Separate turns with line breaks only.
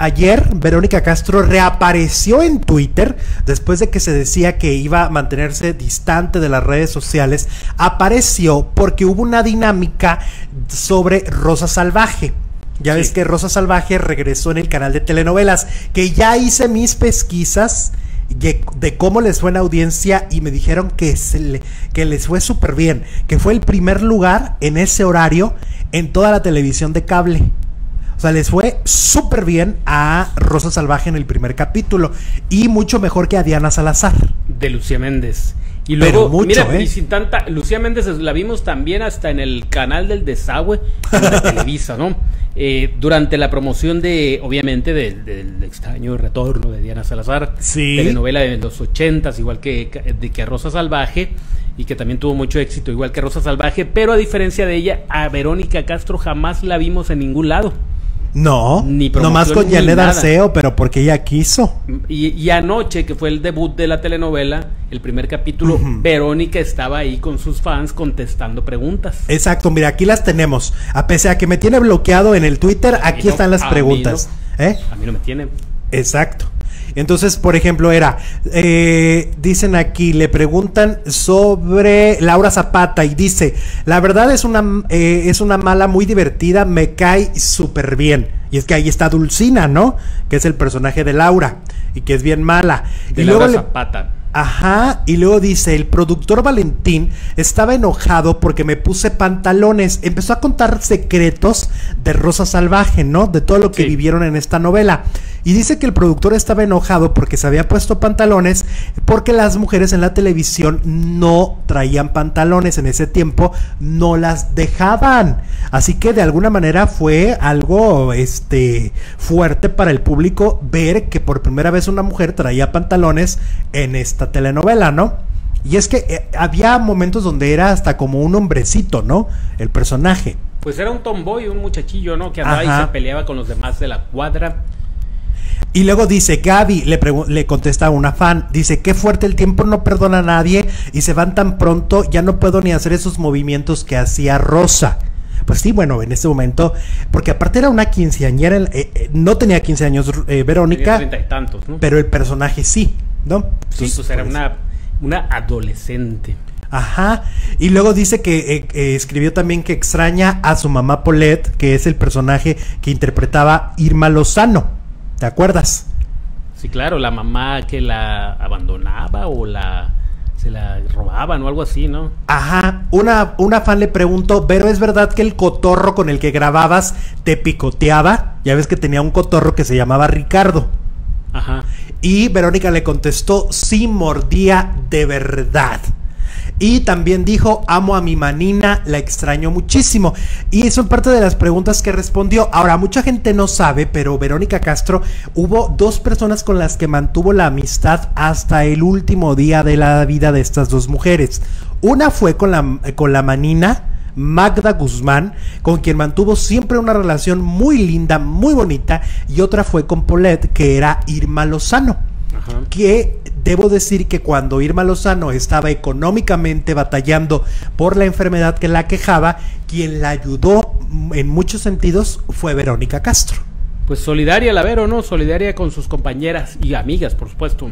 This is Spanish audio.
ayer Verónica Castro reapareció en Twitter después de que se decía que iba a mantenerse distante de las redes sociales. Apareció porque hubo una dinámica sobre Rosa Salvaje. Ya ves que Rosa Salvaje regresó en el canal de telenovelas, que ya hice mis pesquisas de cómo les fue en audiencia y me dijeron que les fue súper bien, que fue el primer lugar en ese horario en toda la televisión de cable. O sea, les fue súper bien a Rosa Salvaje en el primer capítulo y mucho mejor que a Diana Salazar.
De Lucía Méndez. Y luego,
pero mucho,
mira, y sin tanta, Lucía Méndez la vimos también hasta en el canal del Desagüe de Televisa, ¿no? Durante la promoción de, obviamente, del extraño retorno de Diana Salazar, telenovela de los 80s, igual que Rosa Salvaje, y que también tuvo mucho éxito, igual que Rosa Salvaje, pero a diferencia de ella, a Verónica Castro jamás la vimos en ningún lado.
No,
ni
nomás con Janet Arceo, pero porque ella quiso.
Y anoche, que fue el debut de la telenovela, el primer capítulo, Verónica estaba ahí con sus fans contestando preguntas.
Exacto, mira, aquí las tenemos. A pesar de que me tiene bloqueado en el Twitter, aquí están las preguntas.
A mí no me tiene.
Exacto. Entonces, por ejemplo, dicen aquí, le preguntan sobre Laura Zapata y dice, la verdad es una mala muy divertida, me cae súper bien. Y es que ahí está Dulcina, ¿no? Que es el personaje de Laura y que es bien mala.
De Laura Zapata.
Ajá, y luego dice, el productor Valentín estaba enojado porque me puse pantalones. Empezó a contar secretos de Rosa Salvaje, ¿no? De todo lo que vivieron en esta novela. Y dice que el productor estaba enojado porque se había puesto pantalones, porque las mujeres en la televisión no traían pantalones. En ese tiempo no las dejaban. Así que de alguna manera fue algo fuerte para el público ver que por primera vez una mujer traía pantalones en esta telenovela, ¿no? Y es que había momentos donde era hasta como un hombrecito, ¿no? El personaje.
Pues era un tomboy, un muchachillo, ¿no? Que andaba y se peleaba con los demás de la cuadra.
Y luego dice, Gaby le contesta a una fan, dice, qué fuerte, el tiempo no perdona a nadie y se van tan pronto, ya no puedo ni hacer esos movimientos que hacía Rosa. Pues sí, bueno, en este momento, porque aparte era una quinceañera, no tenía 15 años Verónica,
tenía 30 y tantos, ¿no?
Pero el personaje sí, ¿no?
Sí, pues era una adolescente.
Ajá, y luego dice que escribió también que extraña a su mamá Paulette, que es el personaje que interpretaba Irma Lozano, ¿te acuerdas?
Sí, claro, la mamá que la abandonaba o se la robaban o algo así, ¿no?
Ajá, una fan le preguntó, pero ¿es verdad que el cotorro con el que grababas te picoteaba? Ya ves que tenía un cotorro que se llamaba Ricardo.
Ajá.
Y Verónica le contestó, sí, mordía de verdad. Y también dijo, amo a mi manina, la extraño muchísimo. Y son parte de las preguntas que respondió. Ahora, mucha gente no sabe, pero Verónica Castro, hubo dos personas con las que mantuvo la amistad hasta el último día de la vida de estas dos mujeres. Una fue con la manina Magda Guzmán, con quien mantuvo siempre una relación muy linda, muy bonita. Y otra fue con Paulette, que era Irma Lozano. Ajá. Que debo decir que cuando Irma Lozano estaba económicamente batallando por la enfermedad que la quejaba, quien la ayudó en muchos sentidos fue Verónica Castro.
Pues solidaria la Vero, ¿no? Solidaria con sus compañeras y amigas, por supuesto.